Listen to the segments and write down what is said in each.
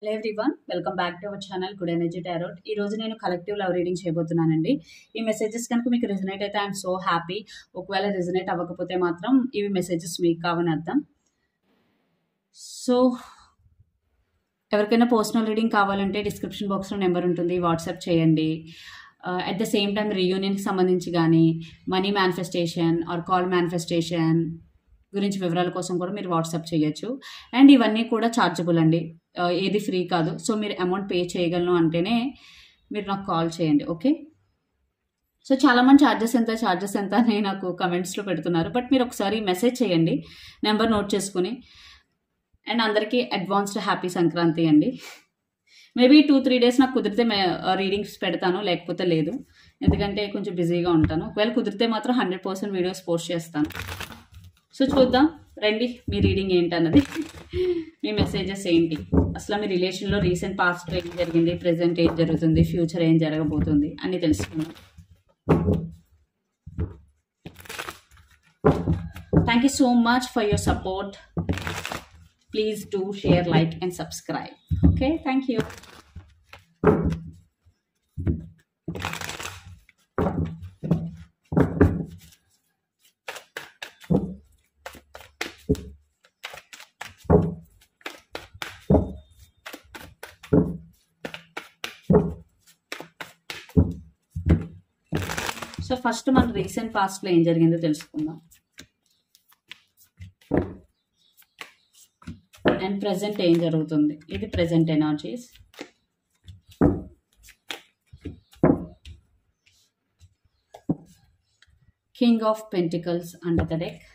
Hello everyone, welcome back to our channel good energy tarot. ఈ రోజు నేను collective love reading చేయబోతున్నానండి. ఈ messages కనుక మీకు రిజనేట్ అయితే ఐఎమ్ సో హ్యాపీ. ఒకవేళ రిజనేట్ అవ్వకపోతే మాత్రం ఇవి మెసేజెస్ మీకు కావని అర్థం. సో ఎవరికైనా పర్సనల్ రీడింగ్ కావాలంటే డిస్క్రిప్షన్ బాక్స్లో నెంబర్ ఉంటుంది, వాట్సాప్ చేయండి. అట్ ద సేమ్ టైం రీయూనియన్కి సంబంధించి కానీ money manifestation or call manifestation గురించి వివరాల కోసం కూడా మీరు వాట్సాప్ చేయొచ్చు. అండ్ ఇవన్నీ కూడా ఛార్జబుల్ అండి, ఏది ఫ్రీ కాదు. సో మీరు అమౌంట్ పే చేయగలను అంటేనే మీరు నాకు కాల్ చేయండి, ఓకే? సో చాలామంది ఛార్జెస్ ఎంత అని నాకు కమెంట్స్లో పెడుతున్నారు. బట్ మీరు ఒకసారి మెసేజ్ చేయండి, నెంబర్ నోట్ చేసుకుని. అండ్ అందరికీ అడ్వాన్స్డ్ హ్యాపీ సంక్రాంతి అండి. మేబీ 2-3 డేస్ నాకు కుదిరితే రీడింగ్స్ పెడతాను, లేకపోతే లేదు. ఎందుకంటే కొంచెం బిజీగా ఉంటాను. ఒకవేళ కుదిరితే మాత్రం 100% వీడియోస్ పోస్ట్ చేస్తాను. సో చూద్దాం రండి మీ రీడింగ్ ఏంటన్నది, మీ మెసేజెస్ ఏంటి, అసలు మీ రిలేషన్లో రీసెంట్ పాస్ట్లో ఏం జరిగింది, ప్రెజెంట్ ఏం జరుగుతుంది, ఫ్యూచర్ ఏం జరగబోతుంది అన్నీ తెలుసుకుందాం. Thank you so much for your support. Please do share, like and subscribe. Okay, thank you. So first మన రీసెంట్ పాస్ట్లో ఏం జరిగిందో తెలుసుకుందాం. అండ్ ప్రెజెంట్ ఏం జరుగుతుంది, ఇది present energies. King of pentacles under the deck.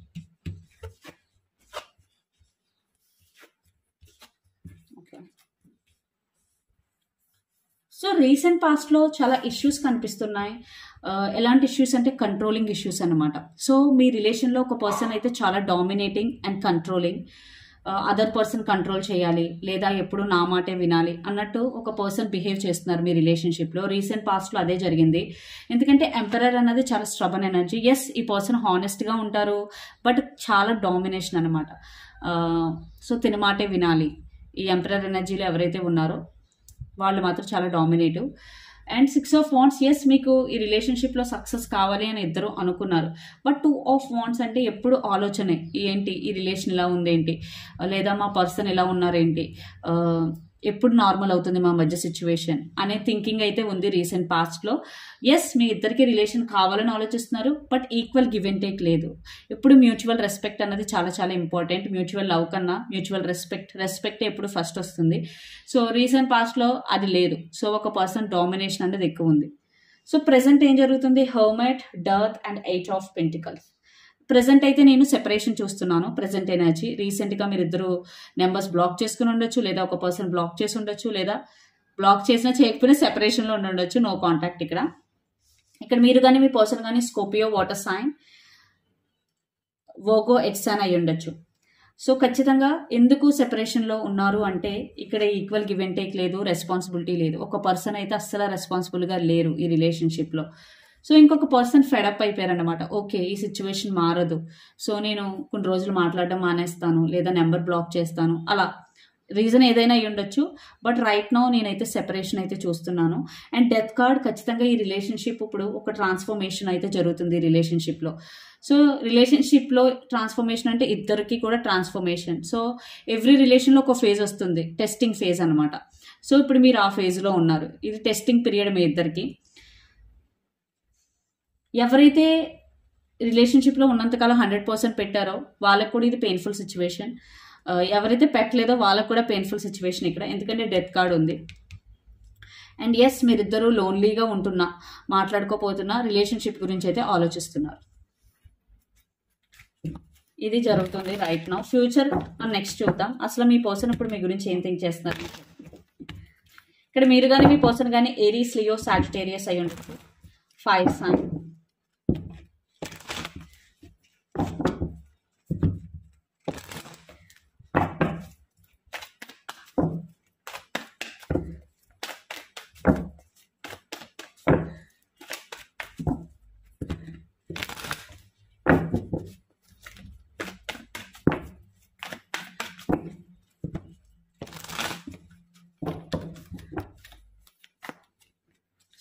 So recent పాస్ట్లో చాలా ఇష్యూస్ కనిపిస్తున్నాయి. ఎలాంటి ఇష్యూస్ అంటే కంట్రోలింగ్ ఇష్యూస్ అనమాట. సో మీ రిలేషన్లో ఒక పర్సన్ అయితే చాలా dominating and controlling, other person control చేయాలి లేదా ఎప్పుడు నా మాటే వినాలి అన్నట్టు ఒక పర్సన్ బిహేవ్ చేస్తున్నారు మీ రిలేషన్షిప్లో. రీసెంట్ పాస్ట్లో అదే జరిగింది. ఎందుకంటే ఎంపరర్ అన్నది చాలా స్ట్రబన్ ఎనర్జీ. ఎస్, ఈ పర్సన్ హానెస్ట్గా ఉంటారు, బట్ చాలా డామినేషన్ అనమాట. సో తిన మాటే వినాలి. ఈ ఎంపరర్ ఎనర్జీలో ఎవరైతే ఉన్నారో వాళ్ళు మాత్రం చాలా dominative. And 6 of wands, yes మీకు ఈ రిలేషన్షిప్లో సక్సెస్ కావాలి అని ఇద్దరు అనుకున్నారు. బట్ 2 ఆఫ్ వాండ్స్ అంటే ఎప్పుడు ఆలోచనే, ఏంటి ఈ రిలేషన్ ఇలా ఉందేంటి, లేదా మా పర్సన్ ఇలా ఉన్నారేంటి, ఎప్పుడు నార్మల్ అవుతుంది మా మధ్య సిచ్యువేషన్ అనే థింకింగ్ అయితే ఉంది రీసెంట్ పాస్ట్లో. ఎస్, మీ ఇద్దరికి రిలేషన్ కావాలని ఆలోచిస్తున్నారు, but equal give and take లేదు. ఎప్పుడు మ్యూచువల్ రెస్పెక్ట్ అన్నది చాలా చాలా ఇంపార్టెంట్. మ్యూచువల్ లవ్ కన్నా మ్యూచువల్ రెస్పెక్ట్ ఎప్పుడు ఫస్ట్ వస్తుంది. సో రీసెంట్ పాస్ట్లో అది లేదు. సో ఒక పర్సన్ డామినేషన్ అనేది ఎక్కువ ఉంది. సో ప్రెజెంట్ ఏం జరుగుతుంది, హెర్మెట్, డర్త్ అండ్ 8 ఆఫ్ పెంటికల్స్. ప్రెజెంట్ అయితే నేను సెపరేషన్ చూస్తున్నాను. ప్రెజెంట్ ఎనర్జీ రీసెంట్గా మీరు ఇద్దరు నెంబర్స్ బ్లాక్ చేసుకుని ఉండొచ్చు, లేదా ఒక పర్సన్ బ్లాక్ చేసి ఉండొచ్చు, లేదా బ్లాక్ చేసినా చేయకపోయినా సెపరేషన్లో ఉండొచ్చు. No contact. ఇక్కడ మీరు కానీ మీ పర్సన్ కానీ Scorpio water sign, Virgo earth sign అయి ఉండొచ్చు. సో ఖచ్చితంగా ఎందుకు సెపరేషన్లో ఉన్నారు అంటే ఇక్కడ ఈక్వల్ గివ్ అండ్ టేక్ లేదు, రెస్పాన్సిబిలిటీ లేదు. ఒక పర్సన్ అయితే అస్సలు రెస్పాన్సిబుల్గా లేరు ఈ రిలేషన్షిప్లో. సో ఇంకొక పర్సన్ ఫెడప్ అయిపోయారనమాట. ఓకే, ఈ సిచ్యువేషన్ మారదు, సో నేను కొన్ని రోజులు మాట్లాడడం మానేస్తాను, లేదా నెంబర్ బ్లాక్ చేస్తాను, అలా రీజన్ ఏదైనా అయి ఉండొచ్చు. బట్ రైట్ నౌ నేనైతే సెపరేషన్ అయితే చూస్తున్నాను. అండ్ డెత్ కార్డ్, ఖచ్చితంగా ఈ రిలేషన్షిప్ ఇప్పుడు ఒక ట్రాన్స్ఫర్మేషన్ అయితే జరుగుతుంది రిలేషన్షిప్లో. సో రిలేషన్షిప్లో ట్రాన్స్ఫర్మేషన్ అంటే ఇద్దరికి కూడా ట్రాన్స్ఫర్మేషన్. సో ఎవ్రీ రిలేషన్లో ఒక ఫేజ్ వస్తుంది, టెస్టింగ్ ఫేజ్ అనమాట. సో ఇప్పుడు మీరు ఆ ఫేజ్లో ఉన్నారు. ఇది టెస్టింగ్ పీరియడ్ మీ ఇద్దరికి. ఎవరైతే రిలేషన్షిప్లో ఉన్నంతకాలం 100% పెట్టారో వాళ్ళకు కూడా ఇది పెయిన్ఫుల్ సిచ్యువేషన్. ఎవరైతే పెట్టలేదో వాళ్ళకు కూడా పెయిన్ఫుల్ సిచ్యువేషన్ ఇక్కడ, ఎందుకంటే డెత్ కార్డ్ ఉంది. అండ్ ఎస్, మీరిద్దరూ లోన్లీగా ఉంటున్నా, మాట్లాడుకోపోతున్నా, రిలేషన్షిప్ గురించి అయితే ఆలోచిస్తున్నారు. ఇది జరుగుతుంది రైట్ నౌ. ఫ్యూచర్ నెక్స్ట్ చూద్దాం. అసలు మీ పర్సన్ ఇప్పుడు మీ గురించి ఏం థింక్ చేస్తున్నారు. ఇక్కడ మీరు కానీ మీ పర్సన్ కానీ ఏరీస్, లియో, సాజిటేరియస్ అయి ఉండొచ్చు. 5 సైన్.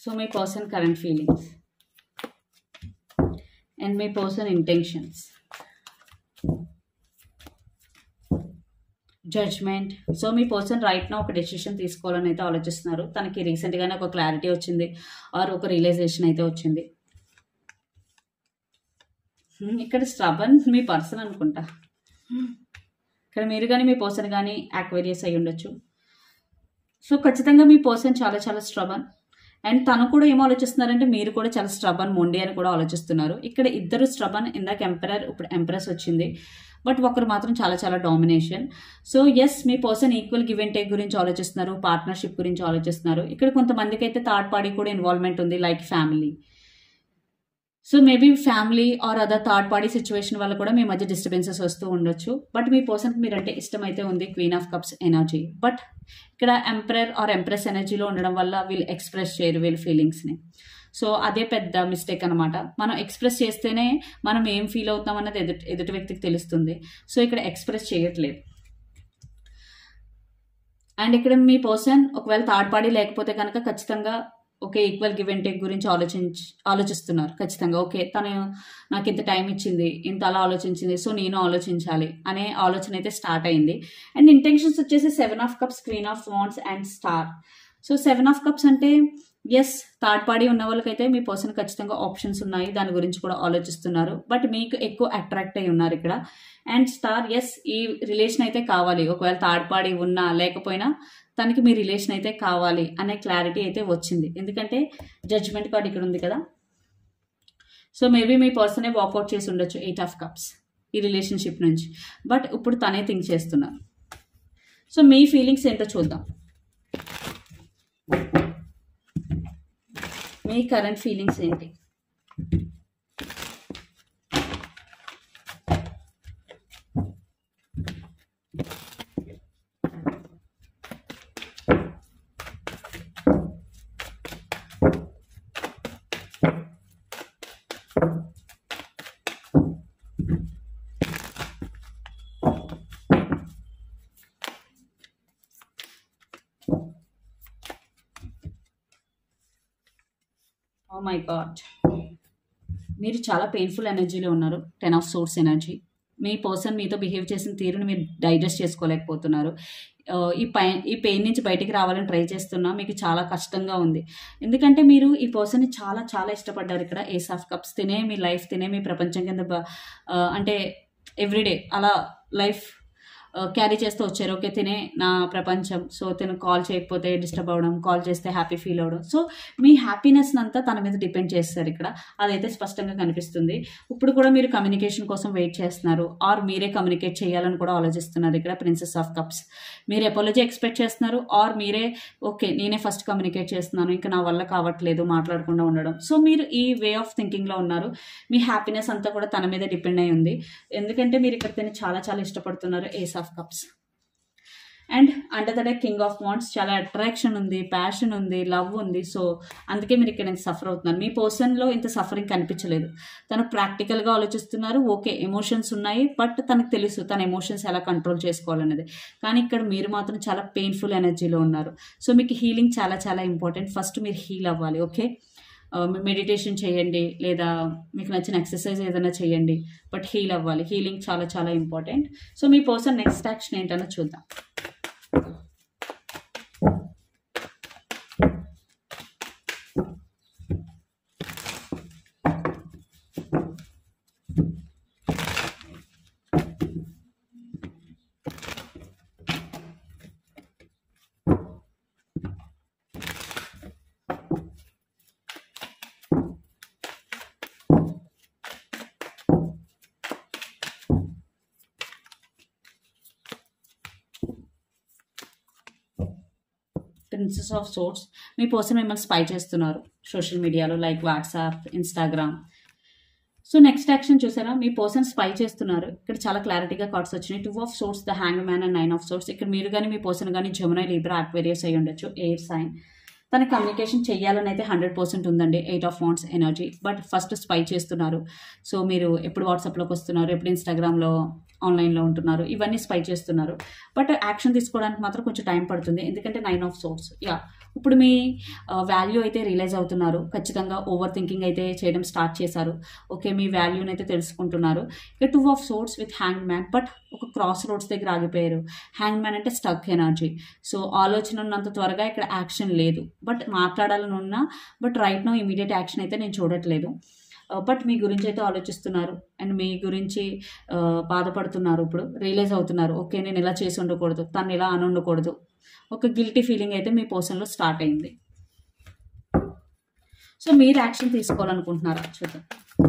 సో మీ పర్సన్ కరెంట్ ఫీలింగ్స్ అండ్ మీ పర్సన్ ఇంటెన్షన్స్. జడ్జ్మెంట్. సో మీ పర్సన్ రైట్ నా ఒక డెసిషన్ తీసుకోవాలని అయితే ఆలోచిస్తున్నారు. తనకి రీసెంట్గానే ఒక క్లారిటీ వచ్చింది ఆర్ ఒక రియలైజేషన్ అయితే వచ్చింది. ఇక్కడ స్ట్రబన్ మీ పర్సన్ అనుకుంటా. ఇక్కడ మీరు కానీ మీ పర్సన్ కానీ యాక్వేరియస్ అయి ఉండొచ్చు. సో ఖచ్చితంగా మీ పర్సన్ చాలా చాలా స్ట్రబన్. అండ్ తను కూడా ఏం ఆలోచిస్తున్నారంటే మీరు కూడా చాలా స్ట్రబన్ మొండి అని కూడా ఆలోచిస్తున్నారు. ఇక్కడ ఇద్దరు స్ట్రబన్, ఇందాక ఎంపరర్, ఇప్పుడు ఎంప్రెస్ వచ్చింది. బట్ ఒకరు మాత్రం చాలా చాలా డామినేషన్. సో ఎస్, మీ person equal give and take గురించి ఆలోచిస్తున్నారు, పార్ట్నర్షిప్ గురించి ఆలోచిస్తున్నారు. ఇక్కడ కొంతమందికి అయితే థర్డ్ పార్టీ కూడా ఇన్వాల్వ్మెంట్ ఉంది, like family. So maybe family or other third party situation వల్ల కూడా మీ మధ్య డిస్టర్బెన్సెస్ వస్తూ ఉండొచ్చు. బట్ మీ పర్సన్కి మీరంటే ఇష్టం అయితే ఉంది, queen of cups energy. But ఇక్కడ ఎంపరర్ ఆర్ ఎంప్రెస్ ఎనర్జీలో ఉండడం వల్ల వీళ్ళు ఎక్స్ప్రెస్ చేయరు వీళ్ళ ఫీలింగ్స్ని. సో అదే పెద్ద మిస్టేక్ అనమాట. మనం ఎక్స్ప్రెస్ చేస్తేనే మనం ఏం ఫీల్ అవుతాం అన్నది ఎదుటి వ్యక్తికి తెలుస్తుంది. సో ఇక్కడ ఎక్స్ప్రెస్ చేయట్లేదు. అండ్ ఇక్కడ మీ పర్సన్ ఒకవేళ థర్డ్ పార్టీ లేకపోతే కనుక ఖచ్చితంగా okay equal give and take గురించి ఆలోచిస్తున్నారు ఖచ్చితంగా. ఓకే తను నాకు ఇంత టైం ఇచ్చింది, ఇంత అలా ఆలోచించింది, సో నేను ఆలోచించాలి అనే ఆలోచన అయితే స్టార్ట్ అయింది. అండ్ ఇంటెన్షన్స్ వచ్చేసి 7 of cups, queen of wands and star. So 7 of cups అంటే ఎస్, థర్డ్ పార్టీ ఉన్న వాళ్ళకైతే మీ పర్సన్ ఖచ్చితంగా ఆప్షన్స్ ఉన్నాయి, దాని గురించి కూడా ఆలోచిస్తున్నారు. బట్ మీకు ఎక్కువ అట్రాక్ట్ అయి ఉన్నారు ఇక్కడ. అండ్ స్టార్, ఎస్ ఈ రిలేషన్ అయితే కావాలి, ఒకవేళ థర్డ్ పార్టీ ఉన్నా లేకపోయినా తనకి మీ రిలేషన్ అయితే కావాలి అనే క్లారిటీ అయితే వచ్చింది. ఎందుకంటే జడ్జ్మెంట్ కార్డ్ ఇక్కడ ఉంది కదా. సో మేబీ మీ పర్సనే వాకౌట్ చేసి ఉండొచ్చు 8 ఆఫ్ కప్స్ ఈ రిలేషన్షిప్ నుంచి. బట్ ఇప్పుడు తనే థింక్ చేస్తున్నారు. సో మీ ఫీలింగ్స్ ఏంటో చూద్దాం. మీ కరెంట్ ఫీలింగ్స్ ఏంటి? ఓ మై గాడ్, మీరు చాలా పెయిన్ఫుల్ ఎనర్జీలో ఉన్నారు. 10 ఆఫ్ సోర్స్ ఎనర్జీ. మీ పర్సన్ మీతో బిహేవ్ చేసిన తీరుని మీరు డైజెస్ట్ చేసుకోలేకపోతున్నారు. ఈ పెయిన్ నుంచి బయటికి రావాలని ట్రై చేస్తున్నా మీకు చాలా కష్టంగా ఉంది. ఎందుకంటే మీరు ఈ పర్సన్ని చాలా చాలా ఇష్టపడ్డారు. ఇక్కడ ఏస్ ఆఫ్ కప్స్, తినే మీ లైఫ్, తినే మీ ప్రపంచం కింద అంటే ఎవ్రీడే అలా లైఫ్ క్యారీ చేస్తూ వచ్చారు. ఓకే తినే నా ప్రపంచం, సో తిను కాల్ చేయకపోతే డిస్టర్బ్ అవ్వడం, కాల్ చేస్తే హ్యాపీ ఫీల్ అవ్వడం. సో మీ హ్యాపీనెస్ అంతా తన మీద డిపెండ్ చేస్తారు ఇక్కడ. అదైతే స్పష్టంగా కనిపిస్తుంది. ఇప్పుడు కూడా మీరు కమ్యూనికేషన్ కోసం వెయిట్ చేస్తున్నారు, ఆర్ మీరే కమ్యూనికేట్ చేయాలని కూడా ఆలోచిస్తున్నారు. ఇక్కడ ప్రిన్సెస్ ఆఫ్ కప్స్, మీరు అపాలజీ ఎక్స్పెక్ట్ చేస్తున్నారు, ఆర్ మీరే ఓకే నేనే ఫస్ట్ కమ్యూనికేట్ చేస్తున్నాను, ఇంకా నా వల్ల కావట్లేదు మాట్లాడకుండా ఉండడం. సో మీరు ఈ వే ఆఫ్ థింకింగ్లో ఉన్నారు. మీ హ్యాపీనెస్ అంతా కూడా తన మీద డిపెండ్ అయి ఉంది. ఎందుకంటే మీరు ఇక్కడ తిని చాలా చాలా ఇష్టపడుతున్నారు. Ace of cups and under the day king of wands. చాలా అట్రాక్షన్ ఉంది, ప్యాషన్ ఉంది, లవ్ ఉంది. సో అందుకే మీరు ఇక్కడ ఇంత సఫర్ అవుతున్నారు. మీ పర్సన్లో ఇంత సఫరింగ్ కనిపించలేదు. తను ప్రాక్టికల్గా ఆలోచిస్తున్నారు. ఓకే ఎమోషన్స్ ఉన్నాయి, బట్ తనకు తెలుసు తన ఎమోషన్స్ ఎలా కంట్రోల్ చేసుకోవాలనేది. కానీ ఇక్కడ మీరు మాత్రం చాలా పెయిన్ఫుల్ ఎనర్జీలో ఉన్నారు. సో మీకు హీలింగ్ చాలా చాలా ఇంపార్టెంట్. ఫస్ట్ మీరు హీల్ అవ్వాలి. ఓకే మెడిటేషన్ చేయండి, లేదా మీకు నచ్చిన ఎక్సర్సైజ్ ఏదైనా చేయండి, బట్ హీల్ అవ్వాలి. హీలింగ్ చాలా చాలా ఇంపార్టెంట్. సో మీ పర్సన్ నెక్స్ట్ యాక్షన్ ఏంటనో చూద్దాం. Princess of swords. మీ పర్సన్ మిమ్మల్ని స్పై చేస్తున్నారు సోషల్ మీడియాలో, like WhatsApp, Instagram. So next action చూసారా, మీ పర్సన్ స్పై చేస్తున్నారు. ఇక్కడ చాలా క్లారిటీగా కార్డ్స్ వచ్చినాయి. 2 of swords, the hang man and 9 of swords. ఇక్కడ మీరు కానీ మీ పర్సన్ కానీ జెమినీ, లిబ్రా, అక్వేరియస్ అయి ఉండొచ్చు, ఎయిర్ సైన్. తన కమ్యూనికేషన్ చేయాలని అయితే 100% ఉందండి. 8 of wands energy. But first spy చేస్తున్నారు. సో మీరు ఎప్పుడు వాట్సాప్లోకి వస్తున్నారు, ఎప్పుడు ఇన్స్టాగ్రామ్లో ఆన్లైన్లో ఉంటున్నారు, ఇవన్నీ స్పై చేస్తున్నారు. బట్ యాక్షన్ తీసుకోవడానికి మాత్రం కొంచెం టైం పడుతుంది, ఎందుకంటే 9 ఆఫ్ సోర్స్. ఇప్పుడు మీ వాల్యూ అయితే రియలైజ్ అవుతున్నారు, ఖచ్చితంగా ఓవర్ థింకింగ్ అయితే చేయడం స్టార్ట్ చేశారు. ఓకే, మీ వాల్యూని అయితే తెలుసుకుంటున్నారు. ఇక 2 of swords with hang man, but ఒక క్రాస్ రోడ్స్ దగ్గర ఆగిపోయారు. హ్యాంగ్ మ్యాన్ అంటే స్టక్ ఎనర్జీ. సో ఆలోచన ఉన్నంత త్వరగా ఇక్కడ యాక్షన్ లేదు, బట్ మాట్లాడాలని ఉన్నా, but right now immediate action అయితే నేను చూడట్లేదు. బట్ మీ గురించి అయితే ఆలోచిస్తున్నారు అండ్ మీ గురించి బాధపడుతున్నారు. ఇప్పుడు రియలైజ్ అవుతున్నారు, ఓకే నేను ఇలా చేసి ఉండకూడదు, తను ఇలా అని ఉండకూడదు. ఒక గిల్టీ ఫీలింగ్ అయితే మీ పర్సన్లో స్టార్ట్ అయింది. సో మీరు యాక్షన్ తీసుకోవాలనుకుంటున్నారా చూద్దాం.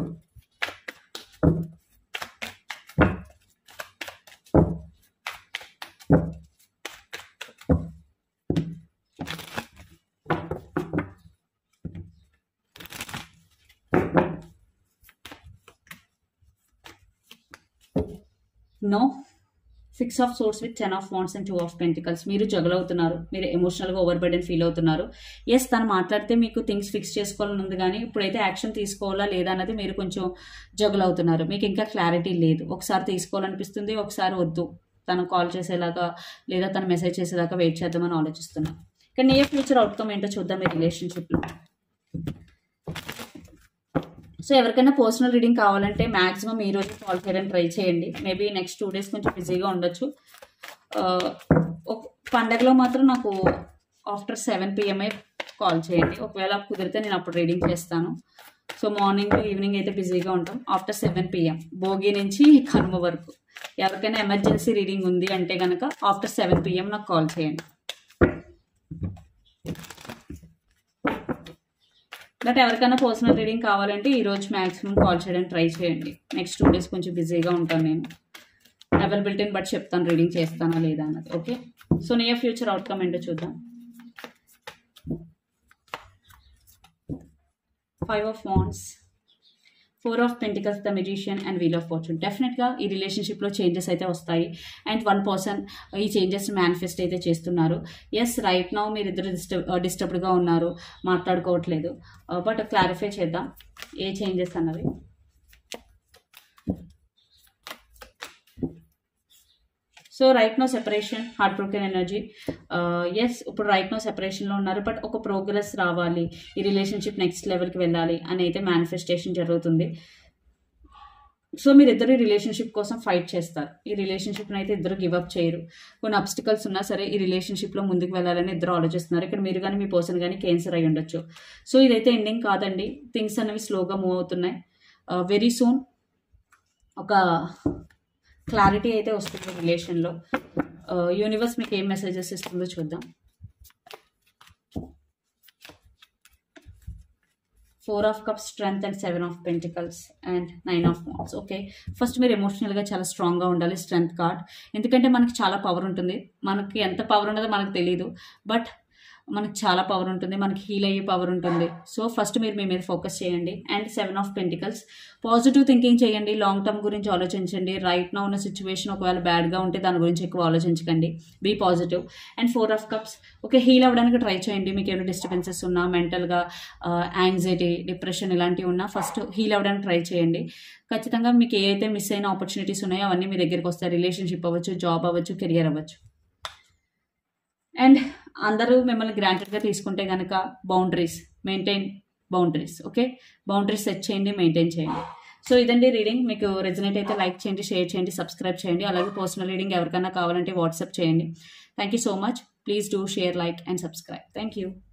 No, 6 of swords with 10 of wands and 2 of pentacles. మీరు జగల్ అవుతున్నారు, మీరు ఎమోషనల్గా ఓవర్ బర్డెన్ ఫీల్ అవుతున్నారు. ఎస్, తను మాట్లాడితే మీకు థింగ్స్ ఫిక్స్ చేసుకోవాలని ఉంది, కానీ ఇప్పుడైతే యాక్షన్ తీసుకోవాలా లేదా అన్నది మీరు కొంచెం జగల్ అవుతున్నారు. మీకు ఇంకా క్లారిటీ లేదు. ఒకసారి తీసుకోవాలనిపిస్తుంది, ఒకసారి వద్దు, తను కాల్ చేసేలాగా లేదా తను మెసేజ్ చేసేదాకా వెయిట్ చేద్దామని ఆలోచిస్తున్నాను. కానీ నియర్ ఫ్యూచర్ అవుట్కమ్ ఏంటో చూద్దాం మీ రిలేషన్షిప్లో. సో ఎవరికైనా పర్సనల్ రీడింగ్ కావాలంటే మ్యాక్సిమం ఈ రోజు కాల్ చేయడానికి ట్రై చేయండి. మేబీ నెక్స్ట్ 2 days కొంచెం బిజీగా ఉండొచ్చు. పండగలో మాత్రం నాకు ఆఫ్టర్ 7 PM కాల్ చేయండి. ఒకవేళ కుదిరితే నేను అప్పుడు రీడింగ్ చేస్తాను. సో మార్నింగ్ ఈవినింగ్ అయితే బిజీగా ఉంటాం. ఆఫ్టర్ 7 PM భోగి నుంచి కనుమ వరకు ఎవరికైనా ఎమర్జెన్సీ రీడింగ్ ఉంది అంటే కనుక ఆఫ్టర్ 7 PM నాకు కాల్ చేయండి. బట్ ఎవరికైనా పర్సనల్ రీడింగ్ కావాలంటే ఈరోజు మ్యాక్సిమం కాల్ చేయడానికి ట్రై చేయండి. నెక్స్ట్ 2 days కొంచెం బిజీగా ఉంటాను నేను. అవైలబిలిటీని బట్టి చెప్తాను రీడింగ్ చేస్తానా లేదా అన్నది. Okay, so near future outcome ఏంటో చూద్దాం. 5 of wands, 4 of pentacles, the magician and wheel of fortune. Definitely ఈ రిలేషన్షిప్లో చేంజెస్ అయితే వస్తాయి అండ్ 1 person ఈ చేంజెస్ మేనిఫెస్ట్ అయితే చేస్తున్నారు. ఎస్, రైట్ నౌ మీరు ఇద్దరు డిస్టర్బ్డ్గా ఉన్నారు, మాట్లాడుకోవట్లేదు. బట్ క్లారిఫై చేద్దాం ఏ చేంజెస్ అన్నవి. So right now separation, heart broken energy. Yes, ఇప్పుడు రైట్ నో సెపరేషన్లో ఉన్నారు, బట్ ఒక ప్రోగ్రెస్ రావాలి, ఈ రిలేషన్షిప్ నెక్స్ట్ లెవెల్కి వెళ్ళాలి అని అయితే మేనిఫెస్టేషన్ జరుగుతుంది. సో మీరు ఇద్దరు ఈ రిలేషన్షిప్ కోసం ఫైట్ చేస్తారు. ఈ రిలేషన్షిప్ని అయితే ఇద్దరు గివప్ చేయరు. కొన్ని అబ్స్టికల్స్ ఉన్నా సరే ఈ రిలేషన్షిప్లో ముందుకు వెళ్ళాలని ఇద్దరు ఆలోచిస్తున్నారు. ఇక్కడ మీరు కానీ మీ పర్సన్ కానీ క్యాన్సర్ అయి ఉండొచ్చు. సో ఇదైతే ఎండింగ్ కాదండి, థింగ్స్ అనేవి స్లోగా మూవ్ అవుతున్నాయి. వెరీ సూన్ ఒక క్లారిటీ అయితే వస్తుంది రిలేషన్లో. యూనివర్స్ మీకు ఏం మెసేజెస్ ఇస్తుందో చూద్దాం. 4 of cups, strength and 7 of pentacles and 9 of wands. Okay, first మీరు ఎమోషనల్గా చాలా స్ట్రాంగ్గా ఉండాలి. స్ట్రెంగ్త్ కార్డ్, ఎందుకంటే మనకి చాలా పవర్ ఉంటుంది. మనకి ఎంత పవర్ ఉండదో మనకు తెలియదు, బట్ మనకి చాలా పవర్ ఉంటుంది, మనకి హీల్ అయ్యే పవర్ ఉంటుంది. సో ఫస్ట్ మీరు మీ మీద ఫోకస్ చేయండి. And 7 of pentacles, positive thinking చేయండి, లాంగ్ టర్మ్ గురించి ఆలోచించండి. రైట్ నో ఉన్న సిచ్యువేషన్ ఒకవేళ బ్యాడ్గా ఉంటే దాని గురించి ఎక్కువ ఆలోచించకండి, be positive. And 4 of cups, okay, heal అవ్వడానికి ట్రై చేయండి. మీకు ఏమైనా డిస్టర్బెన్సెస్ ఉన్నా, మెంటల్గా యాంగ్జైటీ, డిప్రెషన్ ఇలాంటివి ఉన్నా ఫస్ట్ హీల్ అవ్వడానికి ట్రై చేయండి. ఖచ్చితంగా మీకు ఏ అయితే మిస్ అయిన ఆపర్చునిటీస్ ఉన్నాయో అవన్నీ మీ దగ్గరికి వస్తాయి. రిలేషన్షిప్ అవ్వచ్చు, జాబ్ అవ్వచ్చు, కెరియర్ అవ్వచ్చు. అండ్ అందరూ మిమ్మల్ని గ్రాంటెడ్గా తీసుకుంటే కనుక boundaries maintain, boundaries. Okay, boundaries set చేయండి, మెయింటైన్ చేయండి. సో ఇదండి రీడింగ్. మీకు రెజనేట్ అయితే లైక్ చేయండి, షేర్ చేయండి, సబ్స్క్రైబ్ చేయండి. అలాగే పర్సనల్ రీడింగ్ ఎవరికైనా కావాలంటే వాట్సాప్ చేయండి. Thank you so much. Please do share, like and subscribe. Thank you.